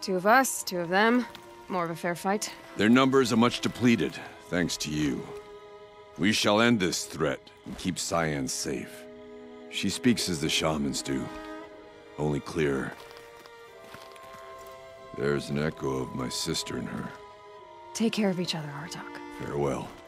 2 of us, 2 of them. More of a fair fight. Their numbers are much depleted, thanks to you. We shall end this threat and keep Cyan safe. She speaks as the shamans do, only clearer. There's an echo of my sister in her. Take care of each other, Aratak. Farewell.